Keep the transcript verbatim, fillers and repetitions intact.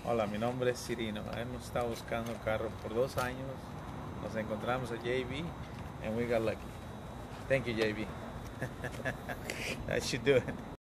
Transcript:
Hola, mi nombre es Cirino. Hemos estado buscando carro por dos años. Nos encontramos a J B and we got lucky. Thank you, J B. That should do it.